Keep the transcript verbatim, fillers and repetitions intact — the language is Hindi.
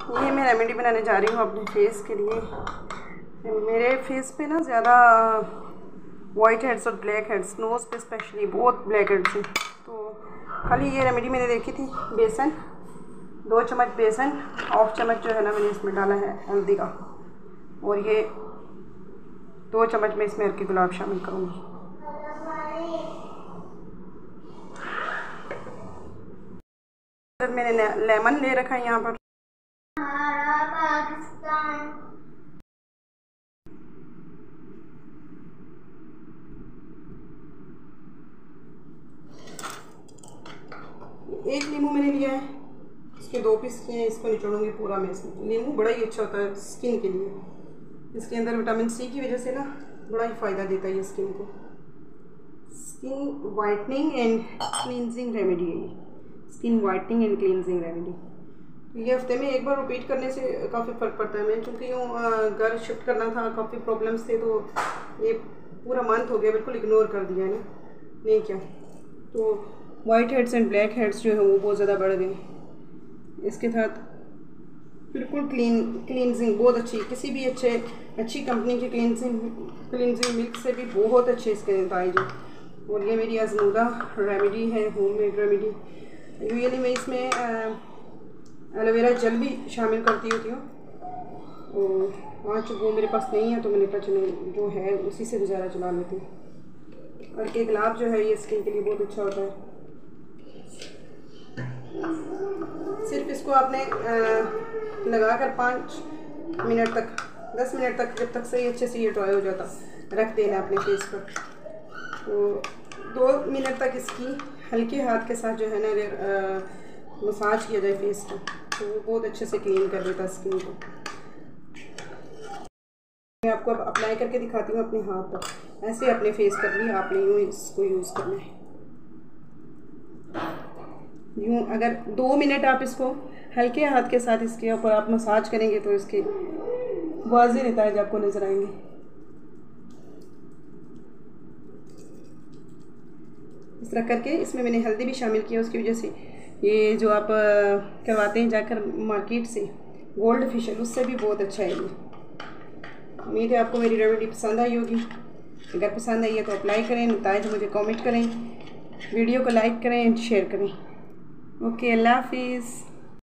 ये मैं रेमेडी बनाने जा रही हूँ अपने फेस के लिए। मेरे फेस पे ना ज़्यादा वाइट हेड्स और ब्लैक हेड्स, नोज़ पे स्पेशली बहुत ब्लैक हेड्स हैं। तो खाली ये रेमेडी मैंने देखी थी। बेसन, दो चम्मच बेसन, हाफ चम्मच जो है ना मैंने इसमें डाला है हल्दी का, और ये दो चम्मच में इसमें हल्की गुलाब शामिल करूँगी। मैंने लेमन ले रखा है यहाँ पर। एक नींबू मैंने लिया है, इसके दो पीस किए हैं, इसको निचोड़ूंगी पूरा मैं इसमें। नींबू बड़ा ही अच्छा होता है स्किन के लिए, इसके अंदर विटामिन सी की वजह से ना बड़ा ही फ़ायदा देता है ये स्किन को। Skin whitening and cleansing remedy है ये, skin whitening and cleansing remedy. ये हफ्ते में एक बार रिपीट करने से काफ़ी फ़र्क पड़ता है। मैं चूँकि यूँ घर शिफ्ट करना था, काफ़ी प्रॉब्लम्स थे, तो ये पूरा मंथ हो गया बिल्कुल इग्नोर कर दिया है ना, नहीं क्या। तो white heads and black heads जो है वो बहुत ज़्यादा बढ़ गए। इसके साथ बिल्कुल क्लीन क्लींजिंग बहुत अच्छी, किसी भी अच्छे अच्छी कंपनी की क्लींजिंग क्लींजिंग मिल्क से भी बहुत अच्छे इसके नतीजे हैं। और ये मेरी आजमूदा रेमेडी है, होममेड रेमेडी। यूजुअली मैं इसमें एलोवेरा जेल भी शामिल करती होती हूँ, और आज वो मेरे पास नहीं है तो मैंने कहा चलो जो है उसी से गुजारा चला लेती हूँ। और के गुलाब जो है ये स्किन के लिए बहुत अच्छा होता है। सिर्फ इसको आपने लगा कर पाँच मिनट तक, दस मिनट तक, जब तक सही अच्छे से ये ड्राई हो जाता, रख देना अपने फेस पर। तो दो मिनट तक इसकी हल्के हाथ के साथ जो है ना मसाज किया जाए फेस को, तो वो बहुत अच्छे से क्लीन कर देता स्किन को। मैं आपको अब अप्लाई करके दिखाती हूँ अपने हाथ पर। ऐसे अपने फेस पर भी आपने यूँ इसको यूज़ करना है। यूँ अगर दो मिनट आप इसको हल्के हाथ के साथ इसके ऊपर आप मसाज करेंगे तो इसके वाज़ेह नतीजे आपको नज़र आएंगे। इस तरह करके इसमें मैंने हल्दी भी शामिल किया, उसकी वजह से ये जो आप करवाते हैं जाकर मार्केट से गोल्ड फेशियल, उससे भी बहुत अच्छा है ये। उम्मीद है आपको मेरी रेमेडी पसंद आई होगी। अगर पसंद आई है तो अप्लाई करें, नतीजे मुझे कमेंट करें, वीडियो को लाइक करें, शेयर करें। ओके, अल्लाह हाफिज़।